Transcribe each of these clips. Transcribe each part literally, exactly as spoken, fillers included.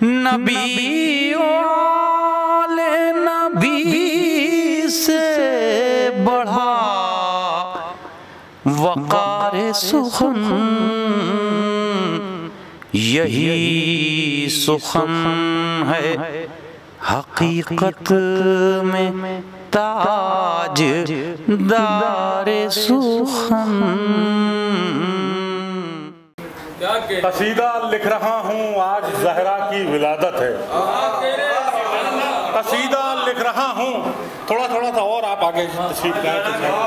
نبی والے نبی سے بڑھا وقار سخن، یہی سخن ہے حقیقت میں تاج دار سخن۔ قصیدہ لکھ رہا ہوں آج زہرا کی ولادت ہے، قصیدہ لکھ رہا ہوں، تھوڑا تھوڑا سا اور آپ آگے تشریف لائیں۔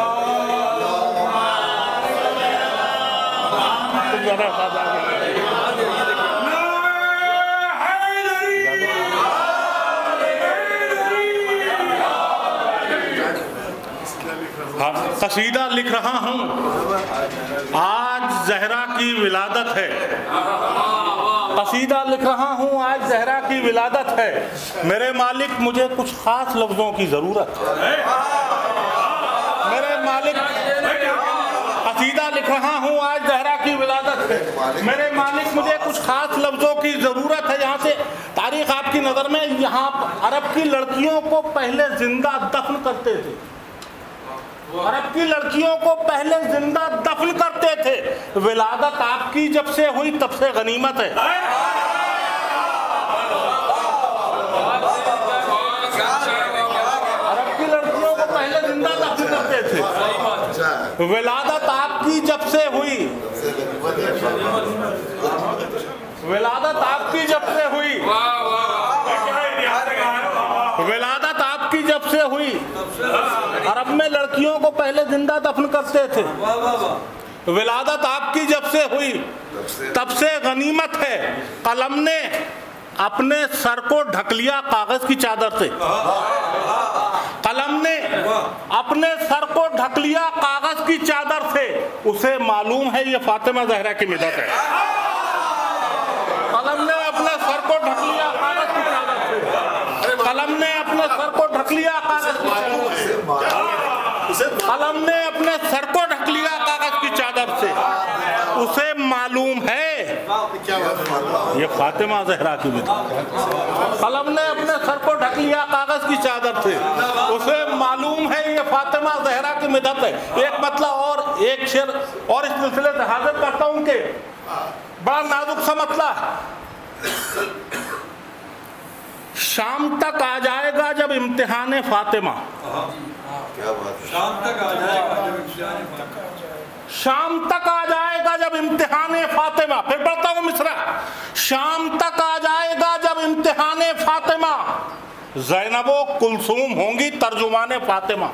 قصیدہ لکھ رہا ہوں آج زہرا کی ولادت ہے، قصیدہ لکھ رہا ہوں آج زہرا کی ولادت ہے، میرے مالک مجھے کچھ خاص لفظوں کی ضرورت ہے، میرے مالک قصیدہ لکھ رہا ہوں آج زہرا کی ولادت ہے، میرے مالک مجھے کچھ خاص لفظوں کی ضرورت ہے۔ یہاں سے تاریخ آپ کی نظر میں، یہاں عرب کی لڑکیوں کو پہلے زندہ دفن کرتے تھے، عرب کی لڑکیوں کو پہلے زندہ دفن کرتے تھے، ولادت آپ کی جب سے ہوئی تب سے غنیمت ہے۔ عرب کی لڑکیوں کو پہلے زندہ دفن کرتے تھے، ولادت آپ کی جب سے ہوئی، ولادت آپ کی جب سے ہوئی، ولادت آپ کی جب سے ہوئی، عرب میں لڑکیوں کو پہلے زندہ دفن کرتے تھے، ولادت آپ کی جب سے ہوئی تب سے غنیمت ہے، قلم نے اپنے سر کو ڈھک لیا کاغذ کی چادر سے، قلم نے اپنے سر کو ڈھک لیا کاغذ کی چادر سے، اسے معلوم ہے یہ فاطمہ زہرا کی مدد ہے، قلم نے اپنے سر کو ڈھک لیا کاغذ کی چادر سے، قلم نے اپنے سر کو ڈھک لیا کاغذ کی چادر سے، قلم نے اپنے سر کو ڈھک لیا کاغذ کی چادر سے، اسے معلوم ہے یہ فاطمہ زہرا کی مدد ہے، قلم نے اپنے سر کو ڈھک لیا کاغذ کی چادر سے، اسے معلوم ہے یہ فاطمہ زہرا کی مدد ہے۔ ایک مطلب اور ایک شعر اور اس سلسلے سے حاضر کرتا ہوں کہ بڑا نازک سا مسئلہ، شام تک آ جائے گا جب امتحان فاطمہ، شام تک آ جائے گا، شام تک آ جائے گا جب امتحان فاطمہ، پھر پڑھتا ہوں مصرع، شام تک آ جائے گا جب امتحان فاطمہ، زینب و کلثوم ہوں گی ترجمان فاطمہ،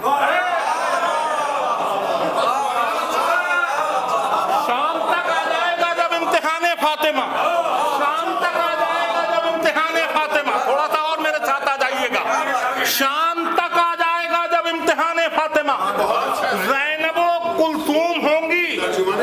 شام تک آ جائے گا جب امتحان فاطمہ، شام تک آ جائے گا جب امتحان فاطمہ، تھوڑا سا اور میرے ساتھ آ جائیے گا، شام تک آ جائے گا جب امتحان فاطمہ، زینب و کلثوم ہوں گی،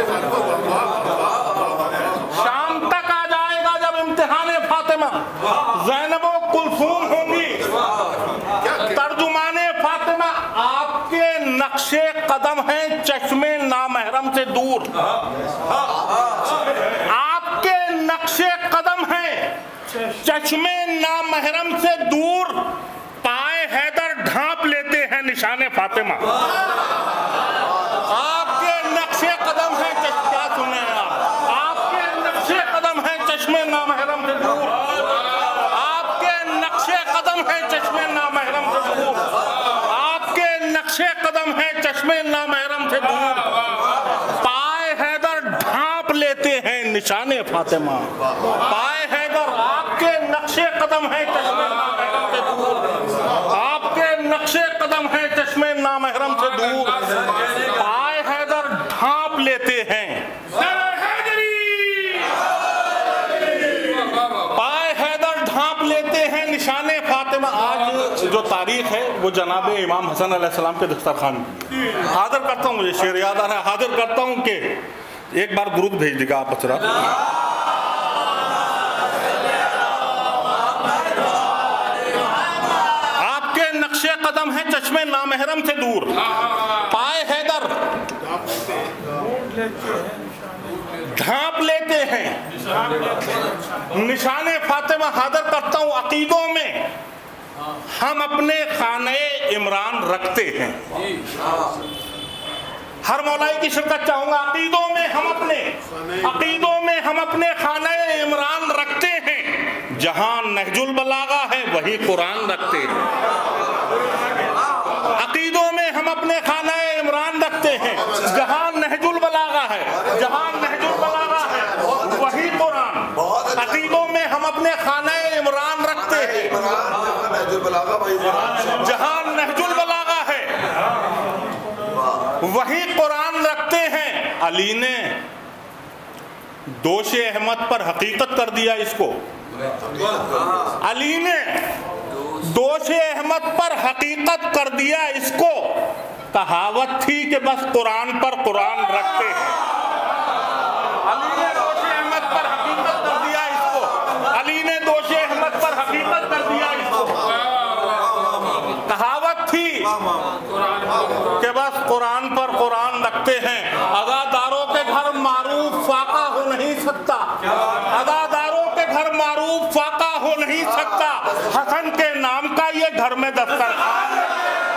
شام تک آ جائے گا جب امتحان فاطمہ، زینب و کلثوم ہوں گی، ترجمان فاطمہ آپ کے نقش قدم ہیں چشم نامحرم سے دور، آپ کے نقش قدم ہیں چشم نامحرم سے دور، پائے حیدر ڈھانپ لیتے ہیں نشان فاطمہ، آپ کے نقش قدم ہیں، کیا سنیں آپ، آپ کے نقش قدم ہیں چشم نامحرم سے دور، آپ کے نقش قدم ہیں چشم نامحرم سے دور، آپ کے نقش قدم ہیں چشم نامحرم سے دور، پائے حیدر ڈھانپ لیتے ہیں نشان فاطمہ، پائے حیدر آپ کے نقش قدم ہیں چشم نامحرم سے دور، آپ کے نقش قدم ہیں چشم نامحرم سے دور، پائے حیدر ڈھانپ لیتے ہیں، پائے حیدر ڈھانپ لیتے ہیں نشان فاطمہ۔ آج جو تاریخ ہے وہ جناب امام حسن علیہ السلام کے دسترخوان کی، حاضر کرتا ہوں، مجھے شعر یاد آ رہا ہے، حاضر کرتا ہوں کہ ایک بار درود بھیج دیگا آپ اسرا، آپ کے نقش قدم ہیں چشم نامحرم سے دور، پائے حیدر ڈھانپ لیتے ہیں نشان فاطمہ حاضر کرتا ہوں. عقیدوں میں ہم اپنے خانہ عمران رکھتے ہیں. ہر مولائی کی شرکت چاہوں گا. عقیدوں میں ہم اپنے عقیدوں میں ہم اپنے خانہ عمران رکھتے ہیں. جہاں نہج البلاغہ ہے وہی قرآن رکھتے ہیں. عقیدوں میں ہم اپنے خانہ عمران رکھتے ہیں. جہاں نہج البلاغہ ہے جہاں نہج البلاغہ ہے وہی قرآن. عقیدوں میں ہم اپنے خانہ عمران رکھتے ہیں. جہاں نہج البلاغہ ہے وہی قرآن رکھتے ہیں. علی نے دوش احمد پر حقیقت کر دیا اس کو. علی نے دوش احمد پر حقیقت کر دیا اس کو. کہاوت تھی کہ بس قرآن پر قرآن رکھتے ہیں. علی نے دوش احمد پر حقیقت کر دیا اس کو. علی نے دوش احمد پر حقیقت کر دیا اس کو. کہاوت تھی کہ بس قرآن پر قرآن رکھتے ہیں. عزاداروں کے گھر معروف فاقہ ہو نہیں سکتا. عزاداروں کے گھر معروف فاقہ ہو نہیں سکتا. حسن کے نام کا یہ گھر میں دسترخوان ہے.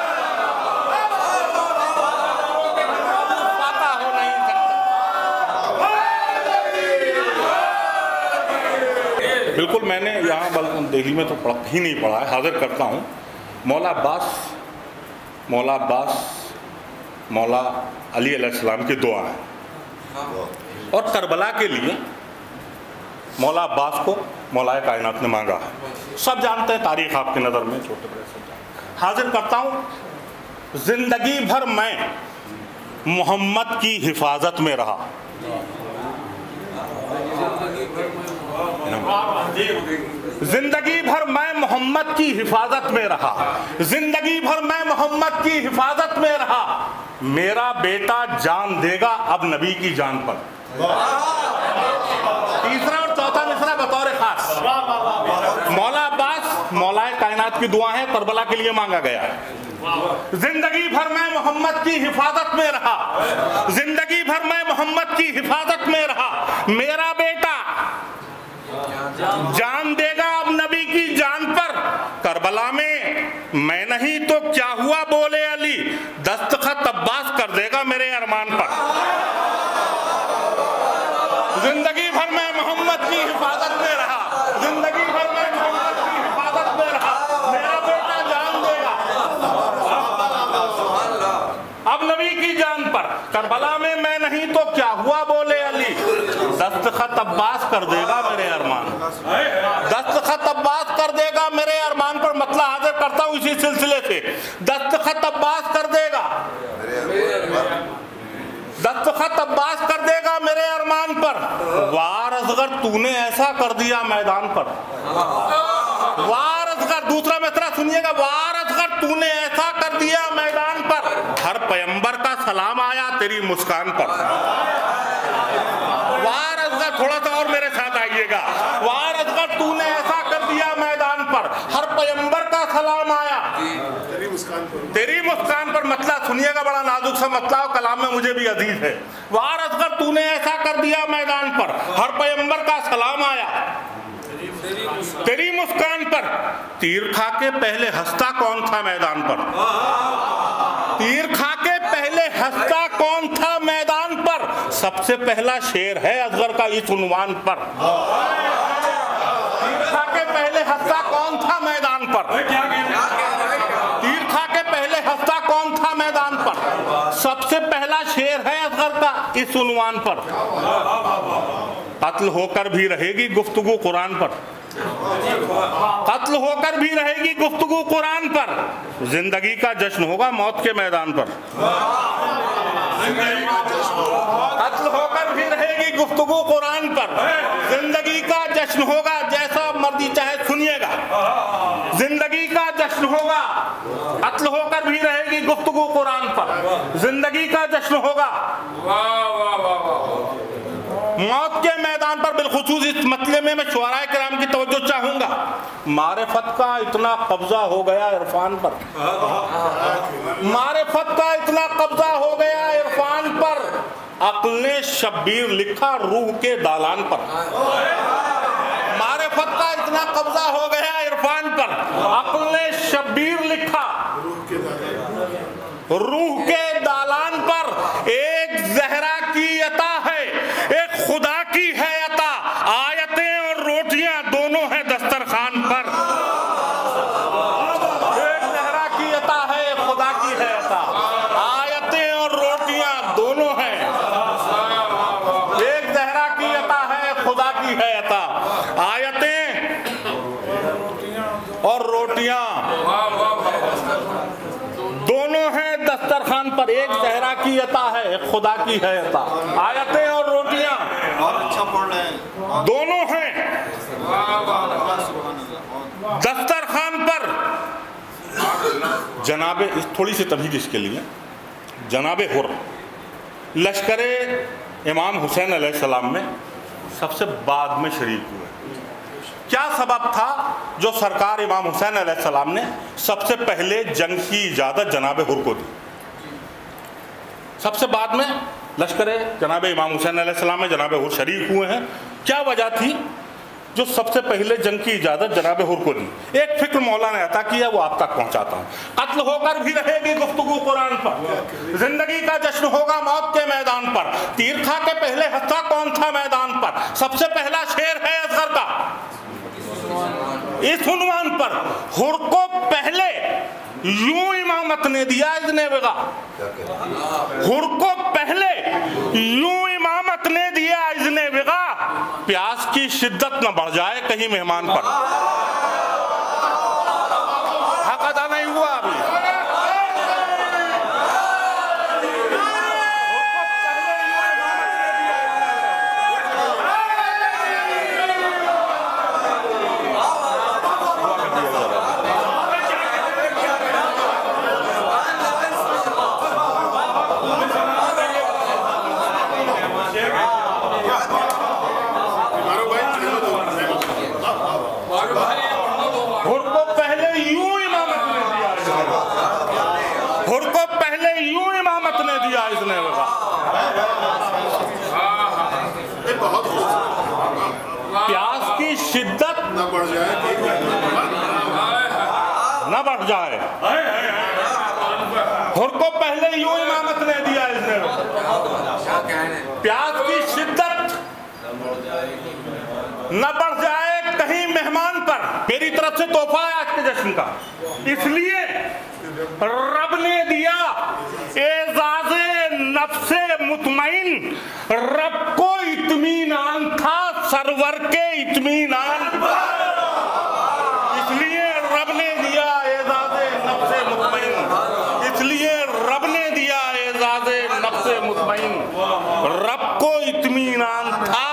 فاقہ ہو نہیں سکتا. بالکل میں نے یہاں دہلی میں تو پڑھا ہی نہیں پڑھا ہے. حاضر کرتا ہوں. مولا عباس مولا عباس مولا علی علیہ السلام کی دعا ہے. اور کربلا کے لیے مولا عباس کو مولا کائنات نے مانگا ہے. سب جانتے ہیں تاریخ آپ کی نظر میں چھوٹے بڑے سب جانتے. حاضر کرتا ہوں. زندگی بھر میں محمد کی حفاظت میں رہا. زندگی بھر میں محمد کی حفاظت میں رہا. زندگی بھر میں محمد کی حفاظت میں رہا. میرا بیٹا جان دے گا اب نبی کی جان پر. تیسرا اور چوتھا مصرع بطور خاص. مولا عباس مولا کائنات کی دعا ہے. کربلا کے لیے مانگا گیا ہے. زندگی بھر میں محمد کی حفاظت میں رہا. زندگی بھر میں محمد کی حفاظت میں رہا. میرا بیٹا جان دے گا اب نبی کی جان پر. کربلا میں میں نہیں تو کیا ہوا بولے علی. دستخط عباس کر دے گا میرے ارمان پر. زندگی بھر میں محمد کی حفاظت میں رہا. زندگی بھر میں محمد کی حفاظت میں رہا. میرا بیٹا جان دے گا اب نبی کی جان پر. کربلا میں میں نہیں تو کیا ہوا بولے علی. دستخط عباس کر دے گا میرے ارمان. دستخط عباس کر دے گا میرے ارمان پر. مطلب حاضر کرتا ہوں اسی سلسلے سے. دستخط عباس کر دے گا دستخط عباس کر دے گا میرے ارمان پر. وار اصغر تو نے ایسا کر دیا میدان پر. وار اصغر دوسرا مصرع سنیے گا. وار اصغر تو نے ایسا کر دیا میدان پر. ہر پیغمبر کا سلام آیا تیری مسکان پر. وار اصغر تھوڑا سا اور میرے ساتھ آئیے گا. وار اصغر تو نے ایسا کر دیا میدان پر. ہر پیغمبر کا سلام آیا تیری مسکان پر. مطلب سنیے گا بڑا نازک سا مطلب کلام میں مجھے بھی عزیز ہے. وار اصغر تو نے ایسا کر دیا میدان پر. ہر پیغمبر کا سلام آیا تیری مسکان پر. تیر کھا کے پہلے ہنستا کون تھا میدان پر. تیر کھا کے پہلے ہنستا کون تھا میدان پر. سب سے پہلا شعر ہے اصغر کا اس عنوان پر. تیر کھا کے پہلے ہنستا کون تھا میدان پر. تیر کھا کے پہلے ہنستا کون تھا میدان پر. سب سے پہلا شعر ہے اصغر کا اس عنوان پر. قتل ہو کر بھی رہے گی گفتگو قرآن پر. قتل ہو کر بھی رہے گی گفتگو قرآن پر. زندگی کا جشن ہوگا موت کے میدان پر. قتل ہو کر بھی رہے گی گفتگو قرآن پر. زندگی کا جشن ہوگا جیسا مرضی چاہے سنیے گا. زندگی کا جشن ہوگا. قتل ہو کر بھی رہے گی گفتگو قرآن پر. زندگی کا جشن ہوگا موت کے میدان پر. بالخصوص اس مسئلے میں میں شعراء کرام کی توجہ چاہوں گا. معرفت کا اتنا قبضہ ہو گیا عرفان پر. معرفت کا اتنا قبضہ ہو گیا عرفان پر عقل نے شبیر لکھا روح کے دالان پر. معرفت کا اتنا قبضہ ہو گیا عرفان پر. عقل نے شبیر لکھا روح کے دالان پر. ایک زہرا کی عطا ہے ایک خدا کی ہے عطا. آیتیں اور روٹیاں دونوں ہیں دسترخوان پر. ایک زہرا کی عطا ہے ایک خدا کی ہے عطا. آیتیں اور روٹیاں دونوں ہیں. ایک زہرا کی عطا ہے ایک خدا کی ہے عطا. آیتیں اور روٹیاں دونوں ہیں دسترخوان پر. ایک زہرا کی عطا ہے ایک خدا کی ہے عطا. آیتیں اور روٹیاں دونوں ہیں دسترخوان پر. جناب تھوڑی سی تمہید اس کے لیے. جناب حر لشکر امام حسین علیہ السلام میں سب سے بعد میں شریک ہوئے. کیا سبب تھا جو سرکار امام حسین علیہ السلام نے سب سے پہلے جنگ کی اجازت جناب حر کو دی؟ سب سے بعد میں لشکر جناب امام حسین علیہ السلام میں جناب حر شریک ہوئے ہیں. کیا وجہ تھی جو سب سے پہلے جنگ کی اجازت جناب حر کو دی؟ ایک فکر مولا نے عطا کیا وہ آپ تک پہنچاتا ہوں. قتل ہو کر بھی رہے گی گفتگو قرآن پر. زندگی کا جشن ہوگا موت کے میدان پر. تیر کھا کے پہلے ہنسا کون تھا میدان پر؟ سب سے پہلا شعر ہے اصغر کا اس عنوان پر. حر کو پہلے یوں امامت نے دیا اذن وغا. حر کو پہلے یوں امامت نے دیا اذن وغا. پیاس کی شدت نہ بڑھ جائے کہیں مہمان پر. حق ادا نہیں ہوا ابھی. پیاس کی شدت نہ بڑھ جائے نہ بڑھ جائے. حر کو پہلے یوں امامت نے دیا اس نے. پیاس کی شدت نہ بڑھ جائے کہیں مہمان پر. میری طرف سے تحفہ ہے آج کے جشن کا. اس لیے رب نے دیا اعزاز نفس مطمئن. رب کو اطمینان تھا سرور کے اطمینان پر. اس لیے رب نے دیا اعزاز نفس مطمئن. اس لیے رب نے دیا اعزاز نفس مطمئن. رب کو اطمینان تھا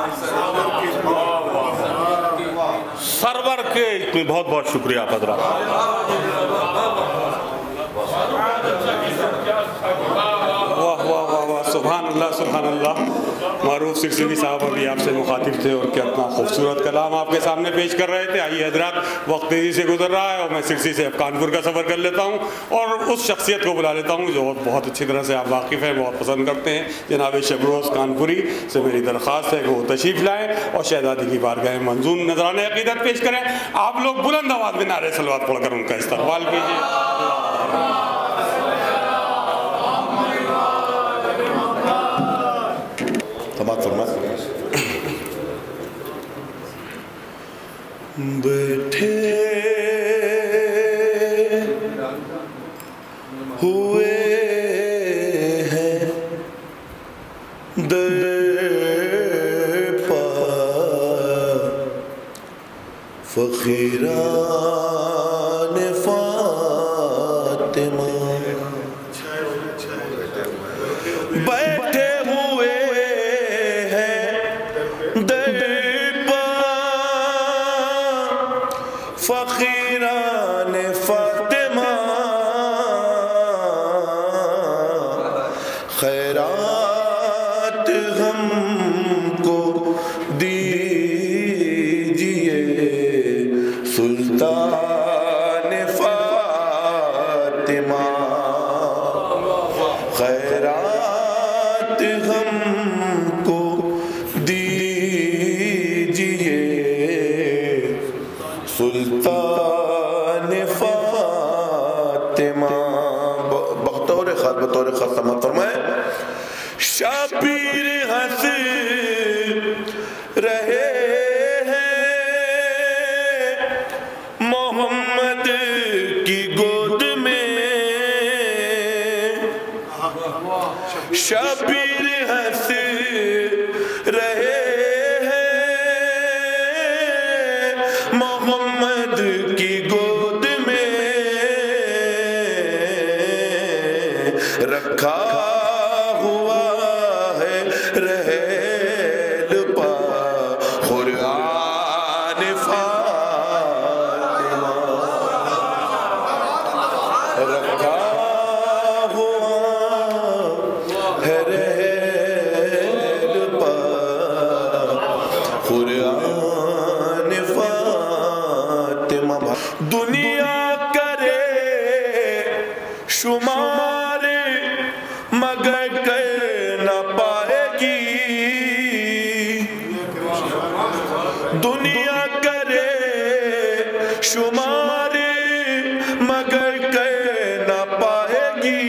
سرور کے اطمینان. بہت بہت شکریہ حضرات. واہ واہ واہ واہ سبحان اللہ سبحان اللہ. معروف سرسوی صاحب ابھی آپ سے مخاطب تھے اور کتنا خوبصورت کلام آپ کے سامنے پیش کر رہے تھے. آئیے حضرات وقت تیزی سے گزر رہا ہے اور میں سرسی سے کانپور کا سفر کر لیتا ہوں اور اس شخصیت کو بلا لیتا ہوں جو بہت اچھی طرح سے آپ واقف ہیں بہت پسند کرتے ہیں. جناب شبروز کانپوری سے میری درخواست ہے کہ وہ تشریف لائیں اور شہزادی کی بارگاہ منظور نذرانہ عقیدت پیش کریں. آپ لوگ بلند آواز میں نعرہ صلوات پڑھ کر ان کا استقبال کیجیے. بیٹھے ہوئے ہیں در پا فقیران فاطمہ. بیٹھے ہوئے ہیں در فقیران فاطمہ. خیرات ہم کو دیجئے سلطان فاطمہ. خیرات ہم سلطان فاطمہ بطور خاص بطور خاص سماعت فرمائے شبیر ہنس رہے ہیں محمد کی گود میں شبیر ہنس رہے ہیں محمد کی گود میں رکھا ہوا ہے رحل پا قرآن فاطمہ رکھا ہوا ہے رحل پا قرآن فاطمہ دنیا کرے شمار مگر کر نہ پائے گی دنیا کرے شمار مگر کر نہ پائے گی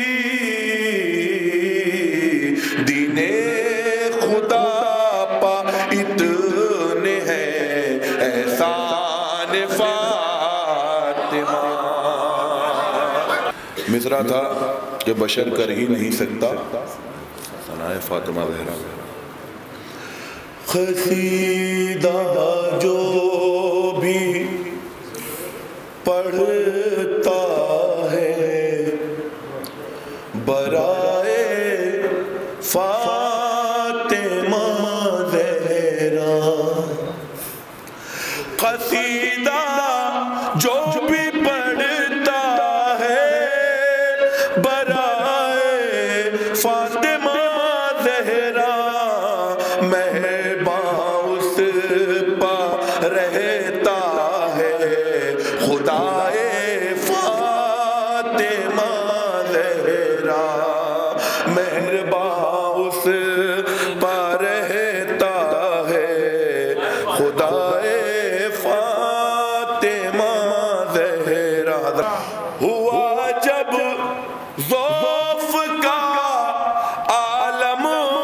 دین خدا پا اتنے ہیں احسان فاطمہ مصرع تھا کہ بشر کر ہی نہیں سکتا ثناء فاطمہ زہرا قصیدہ جو بھی پڑھتا ہے برائے فاطمہ زہرا قصیدہ جو بھی پڑھتا ہے برائے فاطمہ زہرا مہرباں اس پا رہتا ہے خدائے فاطمہ زہرا مہرباں اس پا رہتا ہے خدائے فاطمہ زہرا ہوا جب ضعف کا عالم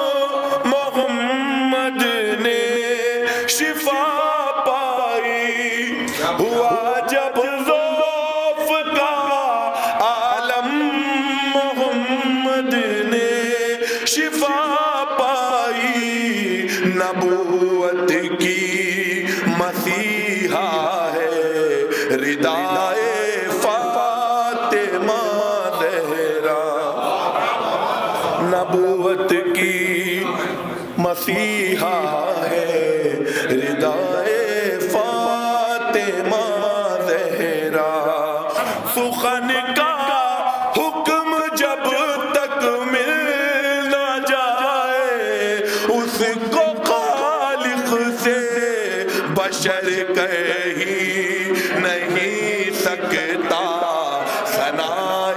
محمد نے شفا پائی ہوا جب ضعف کا عالم محمد نے شفا پائی نبوت کی مسیحا ہے ردائے فاطمہ زہرا نبوت کی مسیحا ہے ردائے فاطمہ زہرا سخن کا حکم جب تک مل نہ جائے اس کو خالق سے بشر کہیں نہیں سکتا ثناء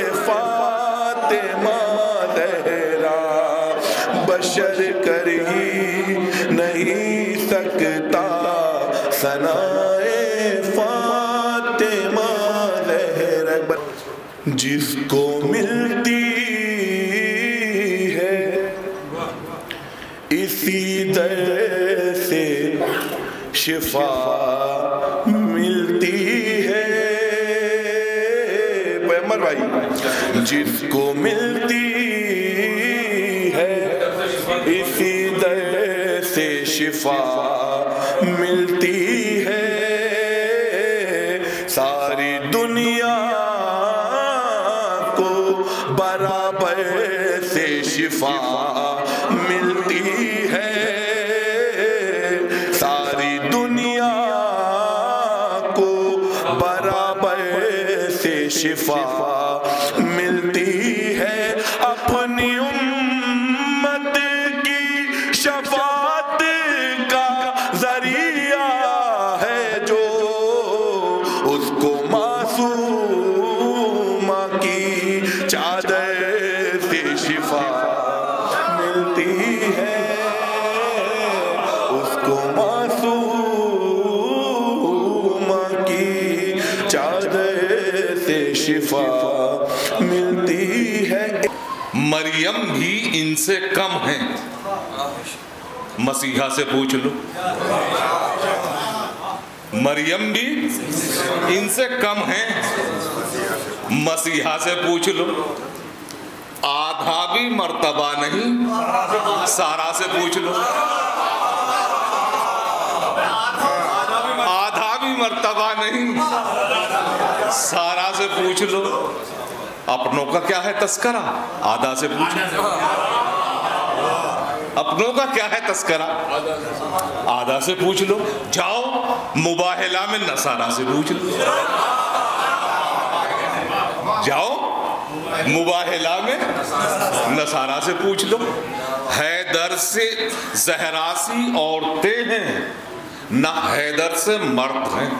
فاطمہ زہرا بشر کر ہی نہیں سکتا ثناء فاطمہ زہرا جس کو ملتی ہے اسی در سے شفا ملتی ہے پیغمبر بھائی جس کو ملتی ہے اسی در سے شفا ملتی ہے ساری دنیا کو برابر سے شفا ملتی ہے ساری دنیا کو برابر سے شفا ملتی ہے اپنی امت کی شفاعت کا ذریعہ ہے جو اس کو معصومہ کی چادر سے شفا ملتی ہے اس کو معصوم شفا ملتی ہے. مریم بھی ان سے کم ہیں. مسیحا سے پوچھ لو. مریم بھی ان سے کم ہیں. مسیحا سے پوچھ لو. آدھا بھی مرتبہ نہیں. سارا سے پوچھ لو. آدھا بھی مرتبہ نہیں. سارا سے پوچھ لو. اپنوں کا کیا ہے تذکرہ؟ آدھا سے پوچھ لو. اپنوں کا کیا ہے تذکرہ؟ آدھا سے پوچھ لو. جاؤ مباہلہ میں نصارہ سے پوچھ لو. جاؤ مباہلہ میں نصارہ سے پوچھ لو. حیدر سے زہراسی عورتیں ہیں نہ حیدر سے مرد ہیں.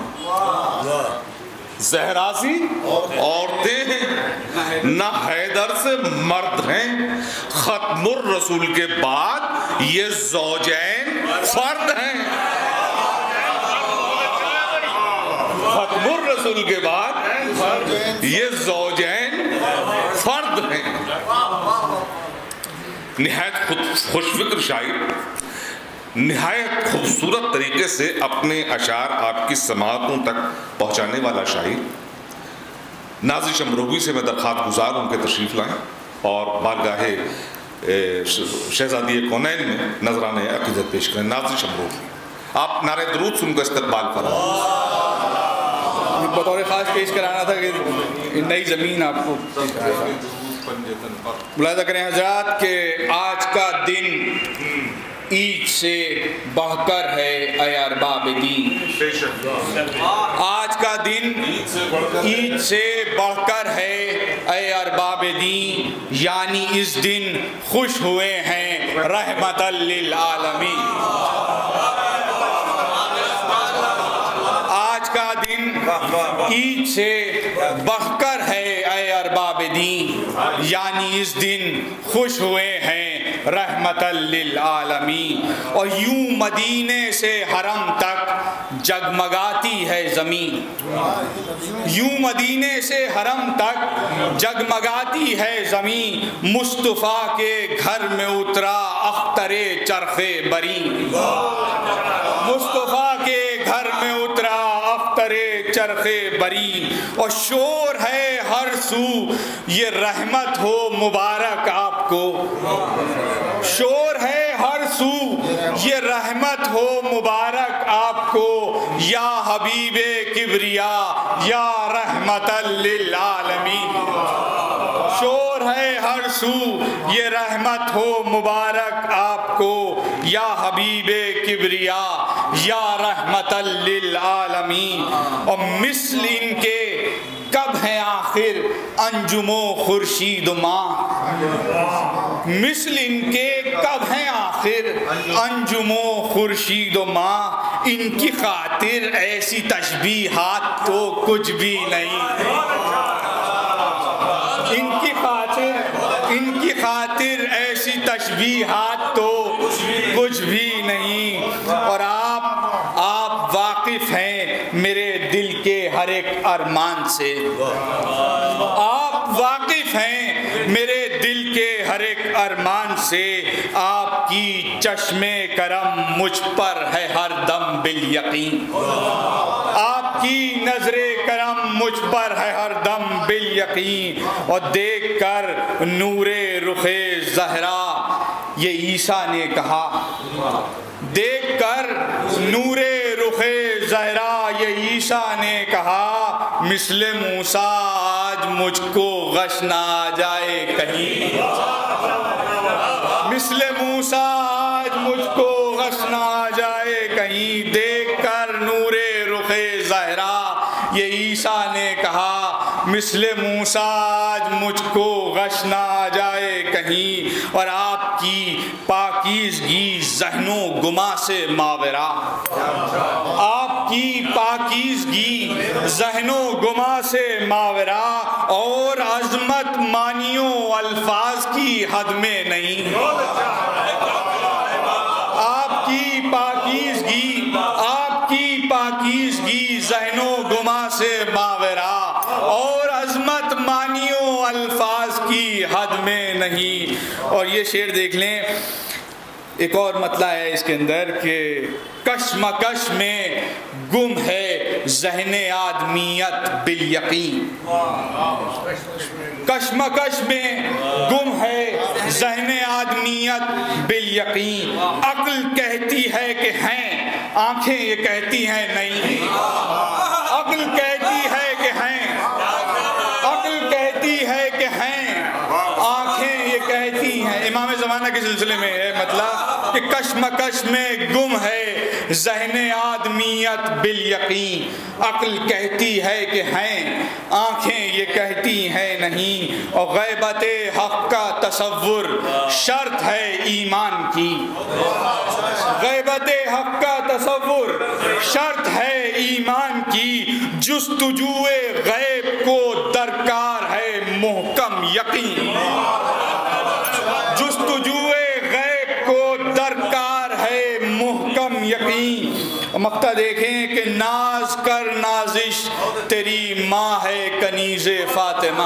زہراسی عورتیں ہیں نہ حیدر سے مرد ہیں. ختم الرسول کے بعد یہ زوجین فرد ہیں. ختم الرسول کے بعد یہ زوجین فرد ہیں. نہایت خوش فکر شاعر نہایت خوبصورت طریقے سے اپنے اشعار آپ کی سماعتوں تک پہنچانے والا شاعر نازش امروی سے میں درخواست گزار ہوں کہ تشریف لائیں اور بارگاہ شہزادی کونین میں نذرانے عقیدت پیش کریں. نازش امروی آپ نعرہ درود سن کر استقبال فرمائیں. بطور خاص پیش کرانا تھا کہ نئی زمین آپ کو ملاحظہ کریں حضرات کہ آج کا دن عید سے بڑھ کر ہے اے ارباب دین. آج کا دن عید سے بڑھ کر ہے اے ارباب دین. یعنی اس دن خوش ہوئے ہیں رحمت للعالمین. آج کا دن عید سے بڑھ کر ہے اے ارباب دین. یعنی اس دن خوش ہوئے ہیں رحمت للعالمین. اور یوں مدینے سے حرم تک جگمگاتی ہے زمین. یوں مدینے سے حرم تک جگمگاتی ہے زمین. مصطفیٰ کے گھر میں اترا اختر چرخ بری. مصطفیٰ کے گھر میں اترا اختر چرخ بری. اور شور ہے ہر سو یہ رحمت ہو مبارک آپ کو. شور ہے ہر سو یہ رحمت ہو مبارک آپ کو. یا حبیب کبریا یا رحمت للعالمین. شور ہے ہر سو یہ رحمت ہو مبارک آپ کو. یا حبیب کبریا یا رحمت للعالمین. اور مثل ان کے کب ہیں آخر انجم و خورشید و ماہ. مثل ان کے کب ہیں آخر انجم و خورشید و ماہ. ان کی خاطر ایسی تشبیہات تو کچھ بھی نہیں. ان کی خاطر ان کی خاطر ایسی تشبیہات تو کچھ بھی نہیں. اور آپ آپ واقف ہیں میرے دل کے ہر ایک ارمان سے. آپ واقف ہیں میرے دل کے ہر ایک ارمان سے. آپ کی چشم کرم مجھ پر ہے ہر دم بالیقین. آپ کی نظر کرم مجھ پر ہے ہر دم بالیقین. اور دیکھ کر نور رخ زہرا یہ عیسیٰ نے کہا. دیکھ کر نور رخ زہرا یہ عیسیٰ نے کہا. مثل موسیٰ آج مجھ کو غش نہ آ جائے کہیں. مثل موسیٰ آج مجھ کو غش نہ آ جائے کہیں. دیکھ کر نور رخ زہرا یہ عیسیٰ نے کہا. مثل موسیٰ آج مجھ کو غش نہ آ جائے کہیں. اور آپ کی پاکیزگی ذہن و گما سے ماورا. آپ کی پاکیزگی ذہن و گما سے ماورا. اور عظمت معنیوں الفاظ کی حد میں نہیں. آپ کی پاکیزگی آپ کی پاکیزگی ذہنو گما سے ماورا، اور عظمت مانیوں الفاظ کی حد میں نہیں۔ اور یہ شعر دیکھ لیں، ایک اور مطلع ہے اس کے اندر کہ کشمکش میں گم ہے ذہن آدمیت بالیقین، کشمکش میں گم ہے ذہن آدمیت بالیقین، عقل کہتی ہے کہ ہیں، آنکھیں یہ کہتی ہیں نہیں، عقل کہتی ہے کہ ہیں، عقل کہتی ہے کہ ہیں، آنکھیں یہ کہتی ہیں۔ امام زمانہ کے سلسلے میں ہے مطلب کہ کشمکش میں گم ہے ذہن آدمیت بالیقین، عقل کہتی ہے کہ ہیں، آنکھیں یہ کہتی ہیں نہیں، اور غیبت حق کا تصور شرط ہے ایمان کی، غیبت حق کا تصور شرط ہے ایمان کی، جستجوئے غیب کو درکار ہے محکم یقین، جستجوئے غیب کو درکار ہے محکم یقین۔ مقطع دیکھیں کہ ناز کر نازش تیری ماں ہے کنیز فاطمہ،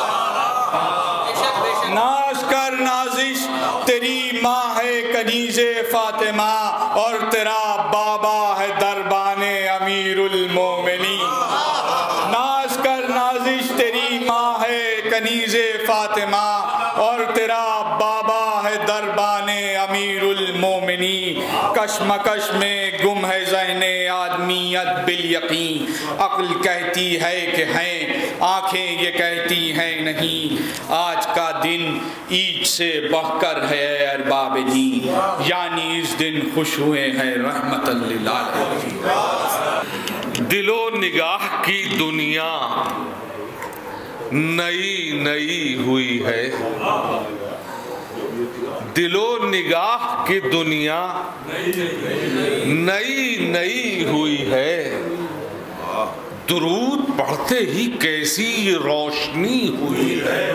ناز کر نازش تیری ماں ہے کنیز فاطمہ، اور تیرا بابا ہے دربان امیر المومنین، ناز کر نازش تیری ماں ہے کنیز فاطمہ، اور تیرا بابا ہے دربان امیر المومنین، کشمکش میں گم ہے ذہن آدمیت بالیقین، عقل کہتی ہے کہ ہیں، آنکھیں یہ کہتی ہیں نہیں، آج کا دن عید سے بڑھ کر ہے اے ارباب دین، یعنی اس دن خوش ہوئے ہیں رحمت للعالمین۔ دل و نگاہ کی دنیا نئی نئی ہوئی ہے، دل و نگاہ کی دنیا نئی نئی ہوئی ہے، درود پڑھتے ہی کیسی یہ روشنی ہوئی ہے،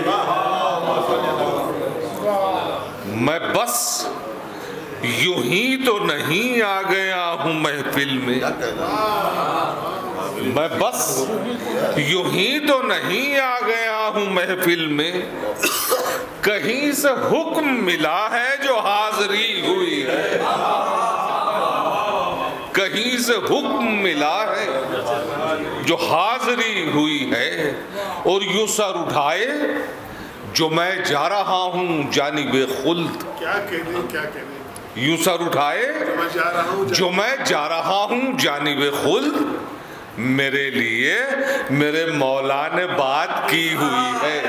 میں بس یوں ہی تو نہیں آ گیا ہوں محفل میں، میں بس یوں ہی تو نہیں آ گیا ہوں محفل میں، کہیں سے حکم ملا ہے جو حاضری ہوئی ہے، کہیں سے حکم ملا ہے جو حاضری ہوئی ہے، اور یوں سر اٹھائے جو میں جا رہا ہوں جانب خلد، کیا کہنے کیا کہنے یوں سر اٹھائے جو میں جا رہا ہوں جانب خلد، میرے لیے میرے مولا نے بات کی ہوئی ہے۔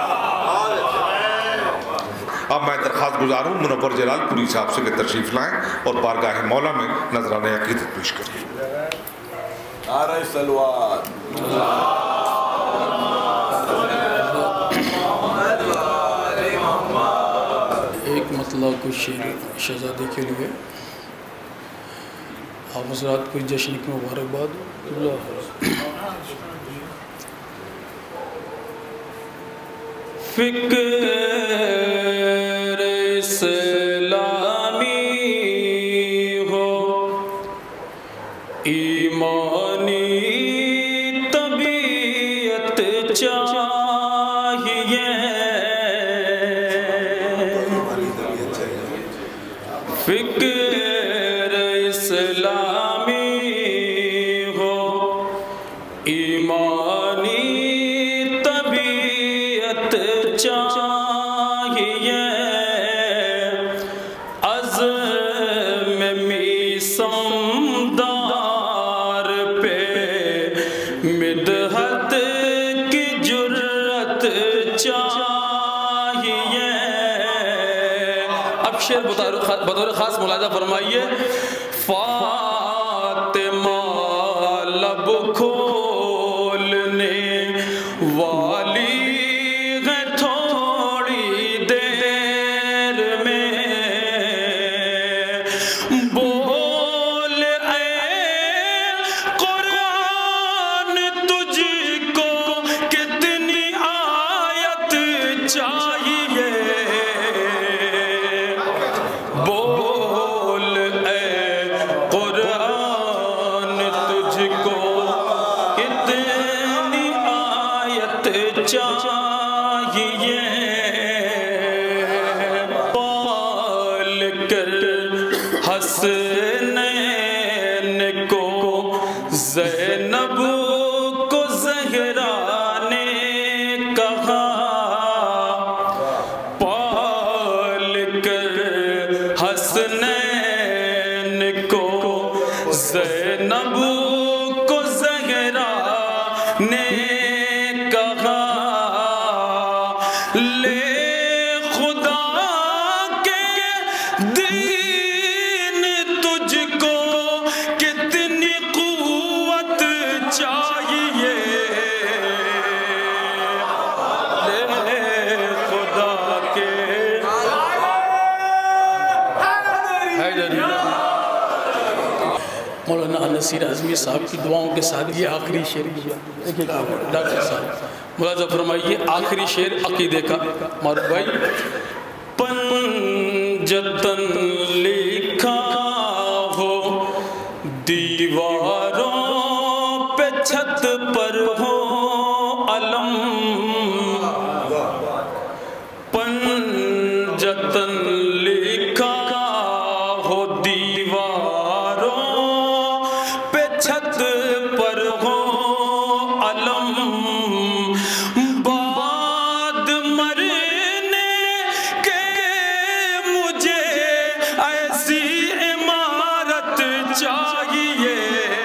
اب میں درخواست گزار ہوں منور جلال پوری صاحب سے کہ تشریف لائیں اور بارگاہ مولا میں نذرانہ عقیدت پیش کریں۔ نعرہ صلوات۔ ایک مطلع کچھ شعر شہزادے کے لیے، آپ حضرات کو جشن کی مبارکباد۔ اللہ فکر اسلامی ہو، ایمانی طبیعت چاہیے، فکر اسلامی ہو، ایمانی طبیعت چاہیے، عزم میثم دار پہ مدحت کی جرت چاہیے۔ اب شعر بطور خاص ملاحظہ فرمائیے، فاطمہ لب کھولنے والی ہے تھوڑی دیر میں، بول اے قرآن تجھ کو کتنی آیت چاہیے، بول اے قرآن تجھ کو چاہیے پال کر حسنین کو زینب کو زہرا نے کہا پال کر حسنین کو زینب کو زہرا نے کہا لے خدا کے دین تجھ کو کتنی قوت چاہیے لے خدا کے مولانا نصیر اعظمی صاحب کی دعاؤں کے ساتھ یہ آخری شعر ڈاکٹر صاحب ملاحظہ فرمائیے آخری شعر عقیدے کا معروف بھائی پنجتن لکھا ہو دیواروں پہ چھت پر ہو علم پنجتن لکھا ہو دیواروں پہ چھت پر ہو علم بعد مرنے کے مجھے ایسی عمارت چاہیے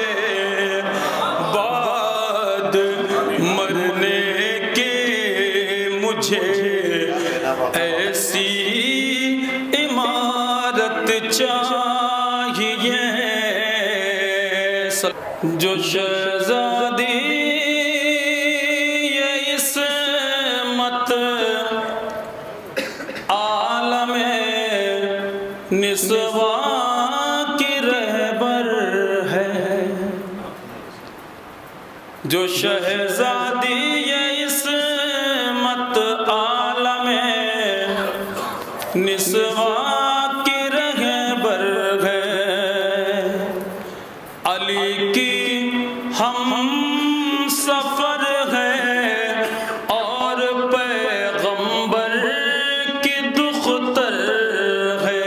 بعد مرنے کے مجھے ایسی عمارت چاہیے جو شہزادی یہ عصمت عالم نسواں کی رہبر ہے جو شہزادی یہ عصمت عالم نسواں کی رہبر ہے علی کی ہم سفر ہے اور پیغمبر کی دختر ہے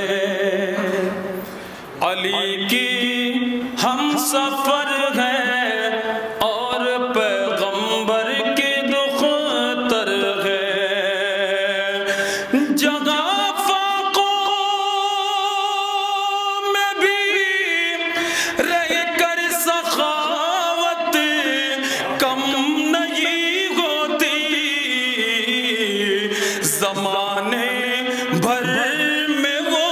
علی کی ہم سفر ہے اور پیغمبر کی دختر ہے جگہ زمانے بھر میں وہ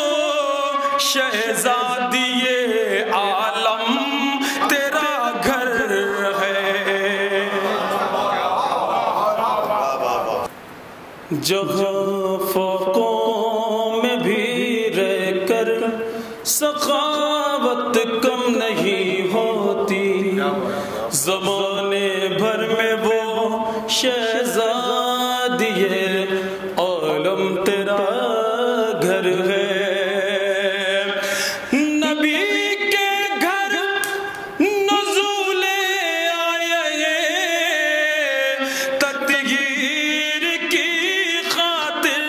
شہزادی عالم تیرا گھر ہے جہاں فوقوں میں بھی رہ کر سخاوت کم نہیں ہوتی زمانے بھر میں وہ شہزادی عالم تیرا گھر ہے نبی کے گھر نزول آئے تطہیر کی خاطر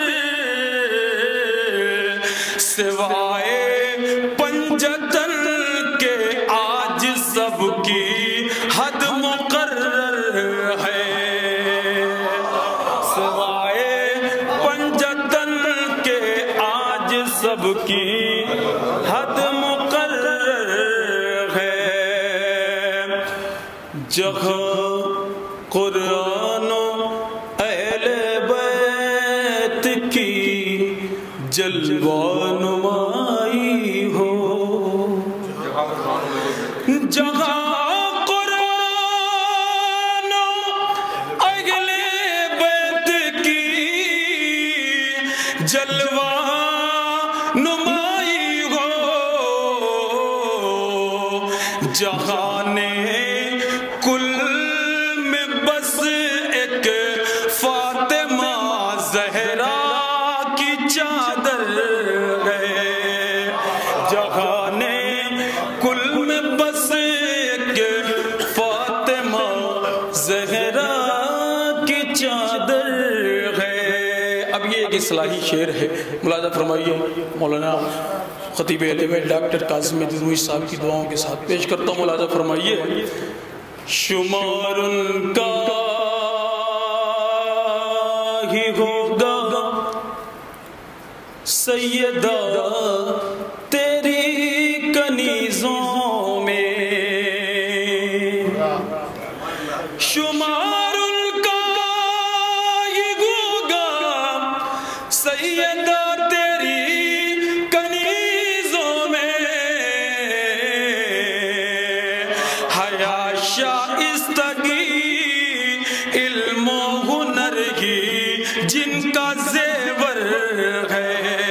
سوائے پنجتن کے آج سب کی حد مقرر ہے سوائے پنجتن کے آج سب کی حد مقرر ہے جہاں قرآن و اہل بیت کی جلوہ نمائی ہو جہاں قرآن و اہل بیت کی جلوہ نمائی ہو جہان کل میں بس ایک فاطمہ زہرا کی چادر ہے جہان کل میں بس ایک فاطمہ زہرا کی چادر ہے. اب یہ ایک اصلاحی شعر ہے، ملاحظہ فرمائیے. مولانا خطیب اہل بیت ڈاکٹر کاظم دنوی صاحب کی دعاؤں کے ساتھ پیش کرتا ہوں. ملاحظہ فرمائیے. شمار ان کا ہی ہوگا سیدہ تیری کنیزوں میں، شمار ان کا ہی ہوگا سیدہ تیری کنیزوں میں. حیا شائستگی علم و ہنر کی جن کا زیور ہے،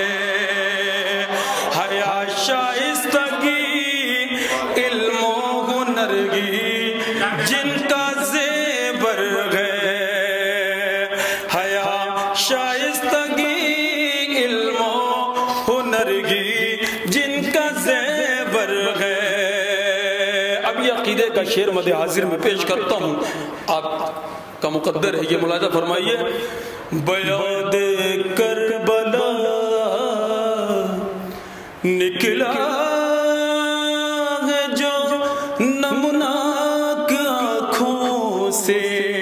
حیا شائستگی علم و ہنر کی جن کا زیور ہے، حیا شائستگی علم و ہنر کی جن کا زیور ہے. اب یہ عقیدے کا شعر مد حاضر میں پیش کرتا ہوں، آپ کا مقدر ہے. یہ ملاحظہ فرمائیے. بیاد کربلا نکلا ہے جو نمناک آنکھوں سے،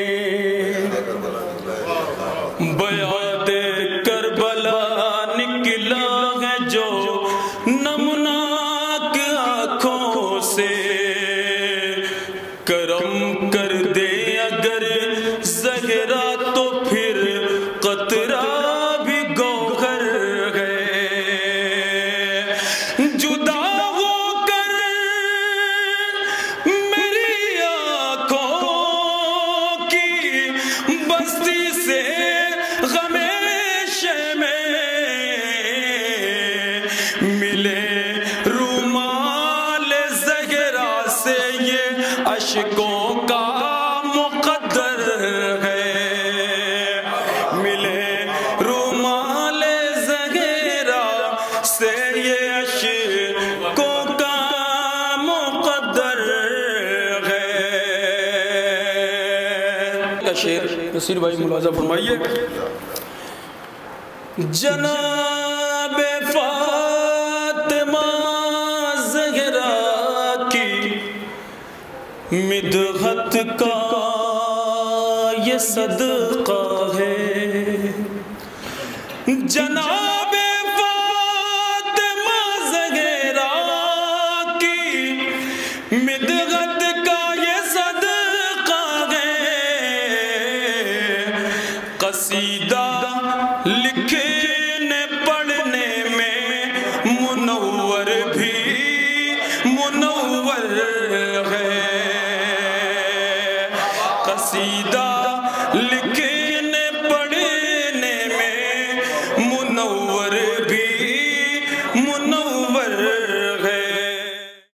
بیاد کربلا نکلا ہے جو نمناک آنکھوں سے. کرم کر دے اگر زہرا تو پھر قطرہ بھی گوہر ہے، جدا ہو کر میری آنکھوں کی بستی سے غم شمع ملے رومال زہرا سے یہ اشکوں کا مقدر ہے، ملے رومال زہرا سے یہ اشکوں کا مقدر ہے. شعر نصیر بھائی ملاحظہ فرمائیے. جناب فاطمہ زہرا کی مدحت کا یہ صدقہ ہے، جناب